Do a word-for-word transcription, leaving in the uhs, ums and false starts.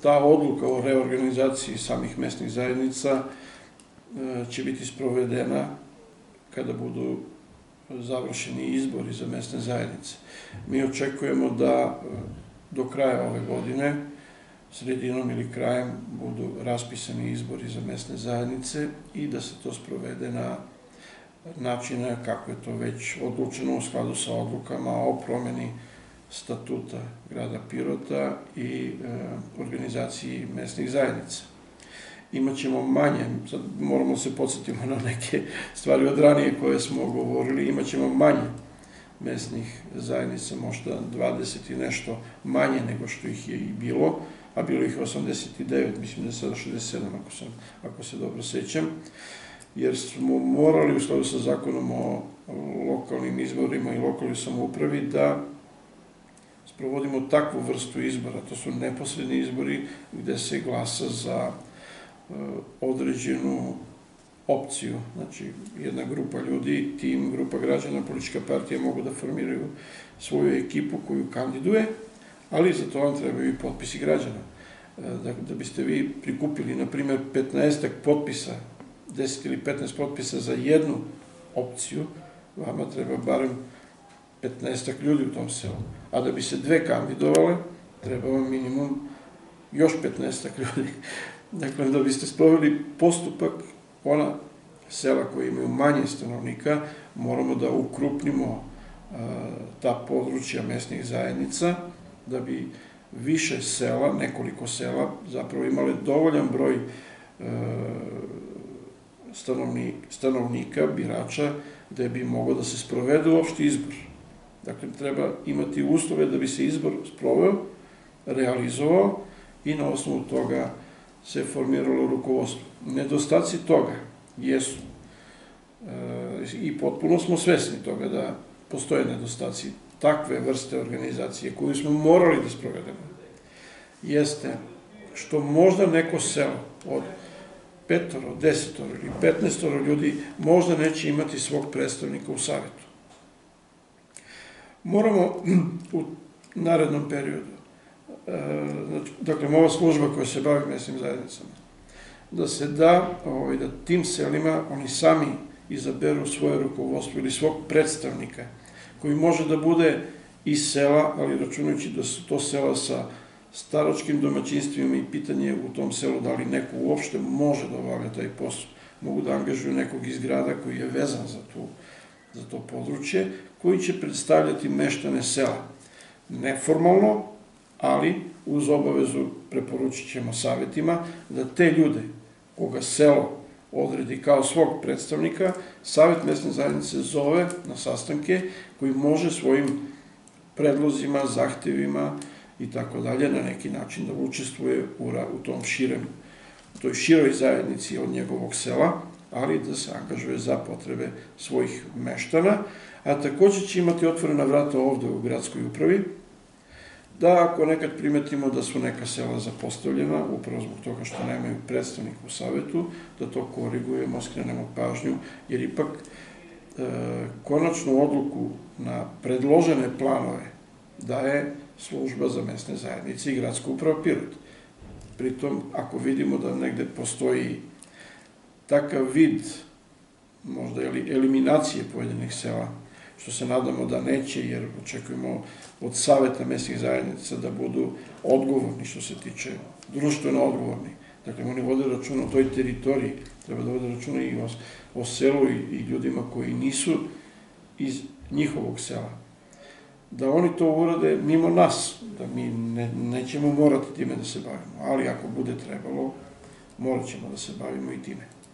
ta odluka o reorganizaciji samih mesnih zajednica će biti sprovedena kada budu završeni izbori za mesne zajednice. Mi očekujemo da do kraja ove godine, sredinom ili krajem, budu raspisani izbori za mesne zajednice i da se to sprovede na načine kako je to već odlučeno u skladu sa odlukama o promeni statuta grada Pirota i organizaciji mesnih zajednica. Imaćemo manje, sad moramo se podsjetiti na neke stvari od ranije koje smo govorili, imaćemo manje mesnih zajednica, možda dvadeset i nešto manje nego što ih je i bilo, a bilo ih osamdeset devet, mislim da je sada šezdeset sedam, ako se dobro sećam, jer smo morali u skladu sa zakonom o lokalnim izborima i lokalnoj samoupravi da sprovodimo takvu vrstu izbora. To su neposredni izbori gde se glasa za određenu opciju. Znači, jedna grupa ljudi, tim, grupa građana, politička partija mogu da formiraju svoju ekipu koju kandiduje, ali za to vam trebaju i potpisi građana. Da biste vi prikupili, na primjer, petnaestak potpisa, deset ili petnaest potpisa za jednu opciju, vama treba barem petnaestak ljudi u tom selu. A da bi se dve kandidovale, treba vam minimum još petnaestak ljudi. Dakle, da biste sproveli postupak, ona sela koje imaju manje stanovnika, moramo da ukrupnimo ta područja mesnih zajednica, da bi više sela, nekoliko sela, zapravo imale dovoljan broj stanovnika, birača, gde bi mogao da se sprovede uopšte izbor. Dakle, treba imati uslove da bi se izbor sproveo, realizovao i na osnovu toga se formiralo rukovodstvo. Nedostaci toga jesu, i potpuno smo svesni toga da postoje nedostaci takve vrste organizacije koju smo morali da sprovedemo, jeste što možda neko selo od petoro, desetoro ili petnaestoro ljudi možda neće imati svog predstavnika u savetu. Moramo u narednom periodu, dakle, ova služba koja se bavi mesnim zajednicama, da se da, da tim selima oni sami izaberu svoje rukovodstvo ili svog predstavnika, koji može da bude iz sela, ali računajući da su to sela sa staračkim domaćinstvima i pitanje u tom selu da li neko uopšte može da obavlja taj posao. Mogu da angažuju nekog iz grada koji je vezan za to područje, koji će predstavljati meštane sela. Neformalno, ali uz obavezu preporučit ćemo savetima da te ljude koga selo odredi kao svog predstavnika, savet mesne zajednice zove na sastanke koji može svojim predlozima, zahtevima i tako dalje na neki način da učestvuje u tom širem, u toj široj zajednici od njegovog sela, ali da se angažuje za potrebe svojih meštana, a takođe će imati otvorena vrata ovde u gradskoj upravi, da ako nekad primetimo da su neka sela zapostavljena, upravo zbog toga što nemaju predstavnika u savetu, da to korigujemo, skrenemo pažnju, jer ipak konačnu odluku na predložene planove daje služba za mesne zajednice i gradska uprava Pirot. Pritom, ako vidimo da negde postoji takav vid, možda eliminacije pojedinih sela, što se nadamo da neće, jer očekujemo od saveta mesnih zajednica da budu odgovorni što se tiče društveno odgovorni. Dakle, oni vode računa o toj teritoriji, treba da vode računa i o selu i ljudima koji nisu iz njihovog sela. Da oni to urade mimo nas, da mi nećemo morati time da se bavimo, ali ako bude trebalo, morat ćemo da se bavimo i time.